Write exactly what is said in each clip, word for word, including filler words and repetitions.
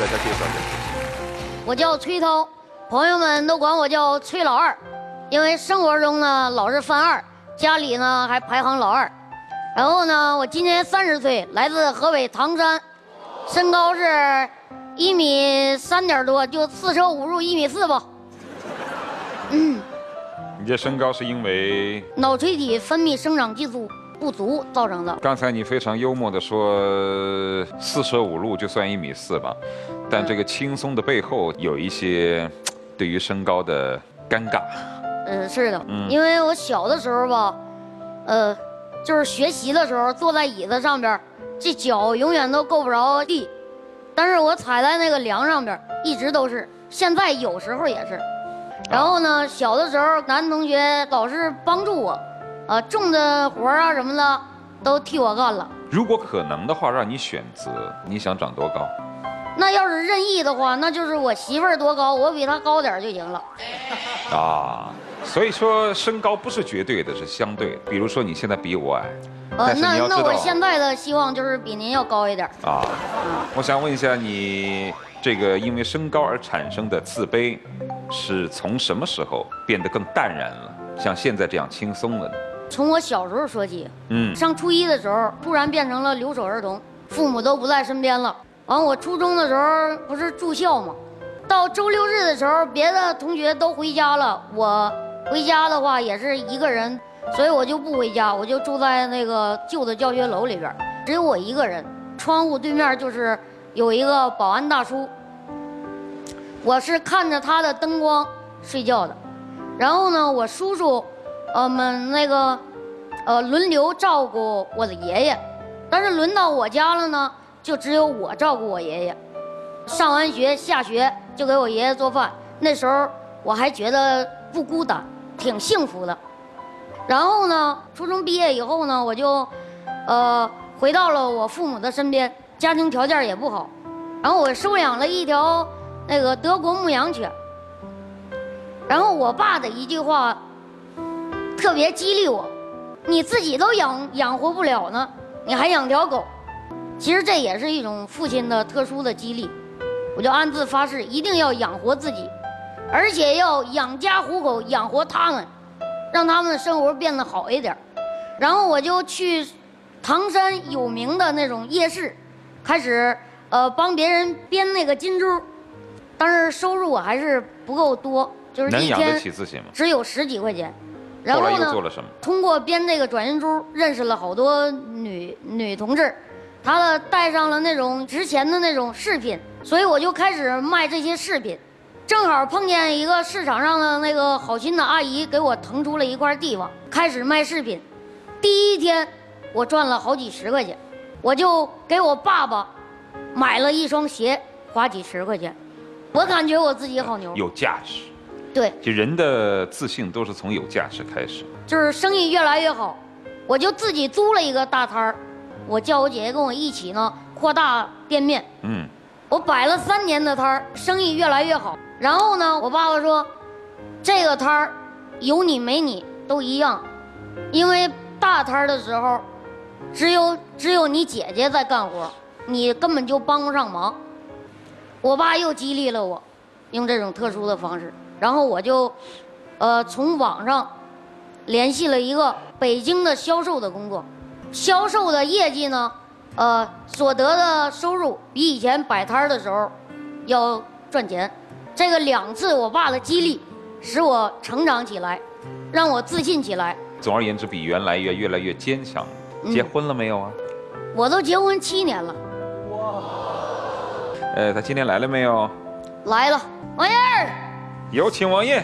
大家介绍一下。 我叫崔涛，朋友们都管我叫崔老二，因为生活中呢老是犯二，家里呢还排行老二。然后呢，我今年三十岁，来自河北唐山，身高是一米三点多，就四舍五入一米四吧。嗯。 你这身高是因为脑垂体分泌生长激素不足造成的。 刚才你非常幽默的说四舍五入就算一米四吧，但这个轻松的背后有一些对于身高的尴尬。 嗯，是的， 嗯， 因为我小的时候吧，呃，就是学习的时候坐在椅子上边，这脚永远都够不着地，但是我踩在那个梁上边，一直都是，现在有时候也是。然后呢，小的时候男同学老是帮助我，呃，重的活啊什么的都替我干了。 如果可能的话，让你选择，你想长多高？ 那要是任意的话，那就是我媳妇儿多高，我比她高点就行了。 啊，所以说身高不是绝对的，是相对的。比如说你现在比我矮， 呃， 但是那你要知道那我现在的希望就是比您要高一点。 啊，我想问一下你，这个因为身高而产生的自卑，是从什么时候变得更淡然了？像现在这样轻松了呢？ 从我小时候说起， 嗯， 上初一的时候，突然变成了留守儿童，父母都不在身边了。完，我初中的时候不是住校吗？到周六日的时候，别的同学都回家了，我回家的话也是一个人，所以我就不回家，我就住在那个旧的教学楼里边，只有我一个人。窗户对面就是有一个保安大叔，我是看着他的灯光睡觉的。然后呢，我叔叔，呃们那个，呃轮流照顾我的爷爷，但是轮到我家了呢，就只有我照顾我爷爷。上完学下学就给我爷爷做饭，那时候我还觉得不孤单，挺幸福的。然后呢，初中毕业以后呢，我就，呃回到了我父母的身边，家庭条件也不好，然后我收养了一条那个德国牧羊犬。然后我爸的一句话特别激励我，你自己都养养活不了呢，你还养条狗。其实这也是一种父亲的特殊的激励，我就暗自发誓一定要养活自己，而且要养家糊口，养活他们，让他们的生活变得好一点。然后我就去唐山有名的那种夜市，开始呃帮别人编那个金珠，但是收入我还是不够多，就是一能养得天起自己吗？ 只有十几块钱。然后来后呢， 又做了什么？ 通过编这个转运珠，认识了好多女女同志，她的带上了那种值钱的那种饰品，所以我就开始卖这些饰品。正好碰见一个市场上的那个好心的阿姨，给我腾出了一块地方，开始卖饰品。第一天我赚了好几十块钱，我就给我爸爸买了一双鞋，花几十块钱，我感觉我自己好牛。 有价值。 对， 就人的自信都是从有价值开始。 就是生意越来越好，我就自己租了一个大摊儿，我叫我姐姐跟我一起呢扩大店面。 嗯， 我摆了三年的摊儿，生意越来越好。然后呢，我爸爸说，这个摊儿有你没你都一样，因为大摊儿的时候，只有只有你姐姐在干活，你根本就帮不上忙。我爸又激励了我，用这种特殊的方式。然后我就，呃，从网上联系了一个北京的销售的工作，销售的业绩呢，呃，所得的收入比以前摆摊的时候要赚钱。这个两次我爸的激励，使我成长起来，让我自信起来。 总而言之，比原来越越来越坚强。 嗯、 结婚了没有啊？ 我都结婚七年了。 哇！呃，他今天来了没有？ 来了，王燕儿。 有请王燕。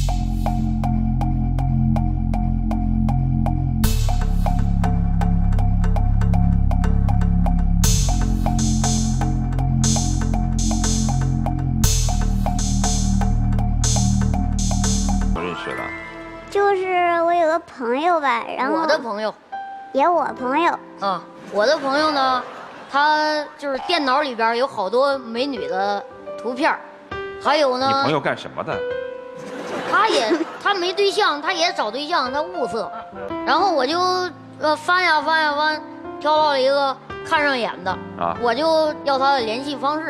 我认识了。 就是我有个朋友吧，然后我的朋友， 也我朋友啊，我的朋友呢，他就是电脑里边有好多美女的图片。还有呢？ 你朋友干什么的？ 他也他没对象，他也找对象，他物色。然后我就呃翻呀翻呀翻，挑到了一个看上眼的啊，我就要他的联系方式。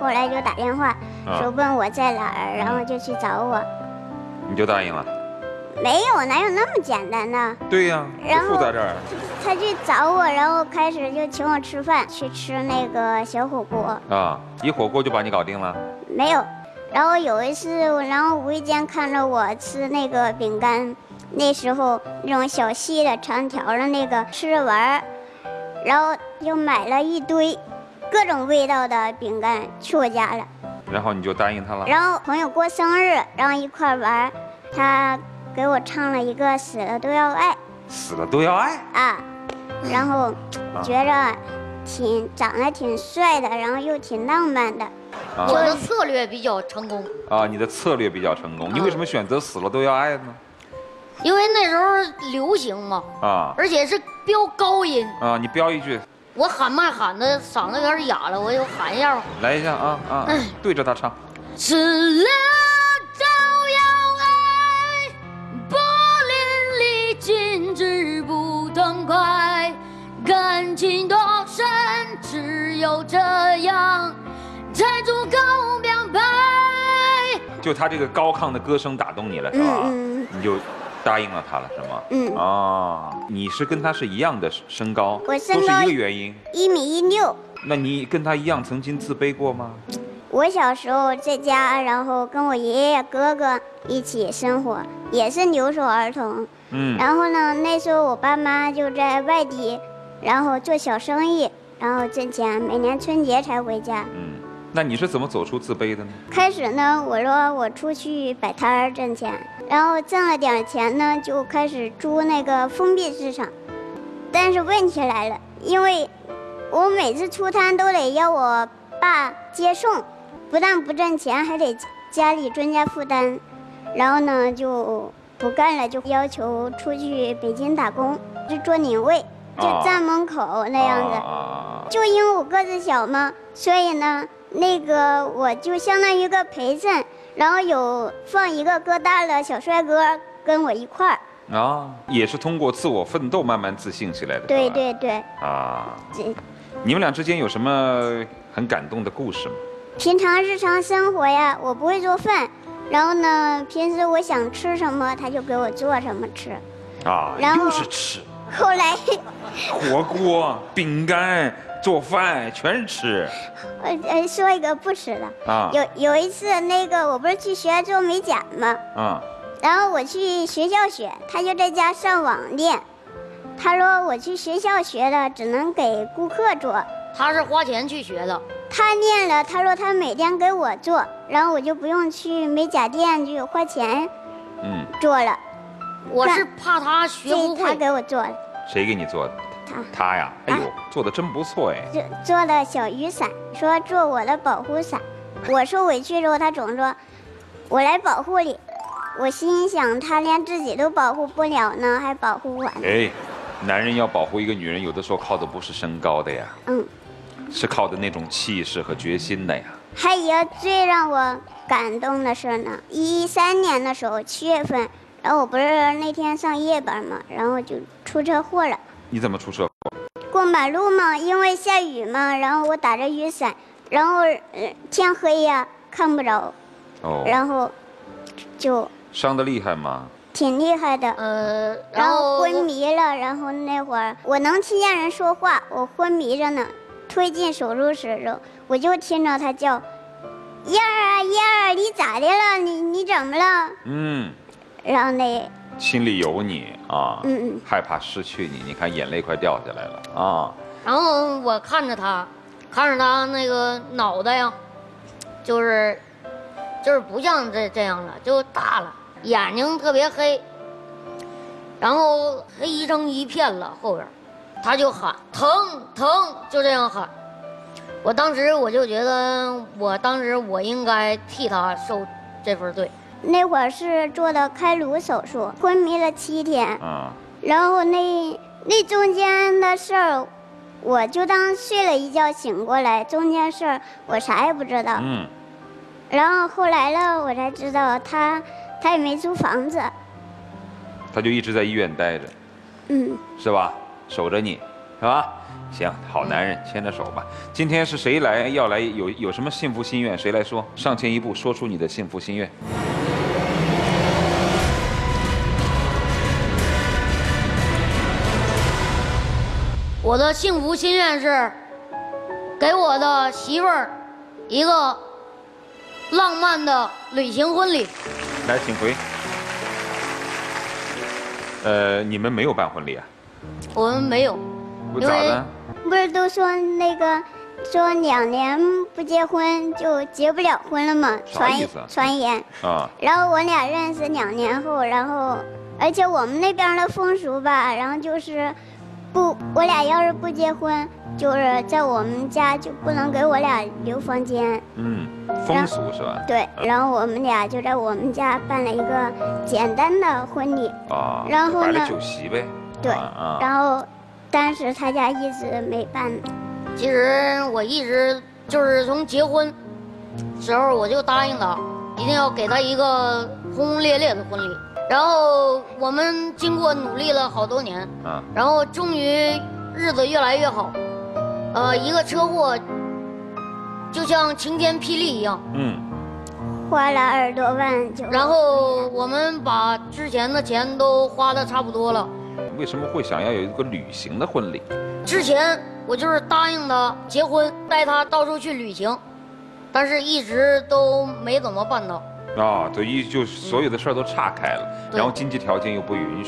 后来就打电话啊说问我在哪儿，然后就去找我。 你就答应了？ 没有，哪有那么简单呢？ 对呀， 然后就附在这儿。 他去找我，然后开始就请我吃饭，去吃那个小火锅。 啊，一火锅就把你搞定了？ 没有，然后有一次，然后无意间看着我吃那个饼干，那时候那种小细的长条的那个吃着玩儿，然后就买了一堆各种味道的饼干去我家了。 然后你就答应他了？ 然后朋友过生日，然后一块儿玩儿，他给我唱了一个《死了都要爱》 死了都要爱啊，然后觉着挺长得挺帅的，然后又挺浪漫的。 啊我的策略比较成功， 啊！你的策略比较成功，你为什么选择死了都要爱呢？ 因为那时候流行嘛， 啊而且是飙高音， 啊！你标一句， 我喊麦喊的嗓子有点哑了，我就喊一下吧。 来一下啊啊！对着他唱。 死了都要爱，柏林里禁止不痛快，感情多深，只有这样才足够表白。 就他这个高亢的歌声打动你了，是吧？ 嗯嗯你就答应了他了，是吗？ 嗯啊，你是跟他是一样的身高， 我身高都是一个原因。 一米一六。 那你跟他一样曾经自卑过吗？ 我小时候在家，然后跟我爷爷哥哥一起生活，也是留守儿童。 嗯。 然后呢，那时候我爸妈就在外地，然后做小生意，然后挣钱，每年春节才回家。 嗯，那你是怎么走出自卑的呢？ 开始呢，我说我出去摆摊儿挣钱，然后挣了点钱呢，就开始租那个封闭市场。但是问题来了，因为我每次出摊都得要我爸接送，不但不挣钱，还得家里增加负担。然后呢，就不干了，就要求出去北京打工，就做领位，就站门口那样子。 啊、 就因为我个子小嘛，所以呢，那个我就相当于一个陪衬，然后有放一个个大的小帅哥跟我一块儿。 啊，也是通过自我奋斗慢慢自信起来的。 对对对。 啊， 这你们俩之间有什么很感动的故事吗？ 平常日常生活呀，我不会做饭，然后呢，平时我想吃什么，他就给我做什么吃。 啊， 然后又是吃， 后来， 火锅、饼干、做饭全是吃。 我呃说一个不吃的。 啊。 有有一次，那个我不是去学校做美甲吗？ 啊。 然后我去学校学，他就在家上网练。他说我去学校学的，只能给顾客做。 他是花钱去学的。 他练了，他说他每天给我做，然后我就不用去美甲店去花钱， 嗯， 做了。 我是怕他学不会。 他给我做的。 谁给你做的？ 他。 他呀，哎呦， 啊、 做的真不错哎。 做做的小雨伞，说做我的保护伞。我受委屈之后，他总说，我来保护你。我心想，他连自己都保护不了呢，还保护我呢。 哎，男人要保护一个女人，有的时候靠的不是身高的呀， 嗯， 是靠的那种气势和决心的呀。 还有最让我感动的事呢，一三年的时候七月份，然后我不是那天上夜班嘛，然后就出车祸了。 你怎么出车祸？ 过马路嘛，因为下雨嘛，然后我打着雨伞，然后、呃、天黑呀，看不着， 哦， 然后就。 伤得厉害吗？ 挺厉害的， 呃， 然后昏迷了，然后那会儿我能听见人说话，我昏迷着呢。推进手术室的时候，我就听着他叫：“燕儿啊，燕儿，你咋的了？你你怎么了？” 嗯， 然后那心里有你啊， 嗯嗯， 害怕失去你，你看眼泪快掉下来了啊。 然后我看着他，看着他那个脑袋呀，就是就是不像这这样了，就大了。眼睛特别黑，然后黑成一片了。后边，他就喊疼疼，就这样喊。我当时我就觉得，我当时我应该替他受这份罪。 那会儿是做的开颅手术，昏迷了七天。 啊。 然后那那中间的事儿，我就当睡了一觉醒过来，中间事儿我啥也不知道。 嗯。 然后后来了，我才知道他。他也没租房子， 他就一直在医院待着， 嗯， 是吧？守着你，是吧？ 行，好男人，牵着手吧。今天是谁来要来有有什么幸福心愿？谁来说？上前一步，说出你的幸福心愿。 我的幸福心愿是，给我的媳妇儿一个浪漫的旅行婚礼。 来，请回。呃，你们没有办婚礼啊？ 我们没有， 为咋呢？ 不是都说那个说两年不结婚就结不了婚了吗？传啥意思啊传言。 啊， 然后我俩认识两年后，然后而且我们那边的风俗吧，然后就是不，我俩要是不结婚，就是在我们家就不能给我俩留房间。 嗯，风俗是吧？ 对，然后我们俩就在我们家办了一个简单的婚礼。 啊， 然后呢摆了酒席呗。 对， 啊， 然后但是他家一直没办。 其实我一直就是从结婚时候我就答应他，一定要给他一个轰轰烈烈的婚礼。然后我们经过努力了好多年， 啊， 然后终于日子越来越好。呃，一个车祸就像晴天霹雳一样， 嗯， 花了二十多万就。 然后我们把之前的钱都花的差不多了。 为什么会想要有一个旅行的婚礼？ 之前我就是答应他结婚，带他到处去旅行，但是一直都没怎么办到。 啊，对，一就所有的事儿都岔开了， 对然后经济条件又不允许。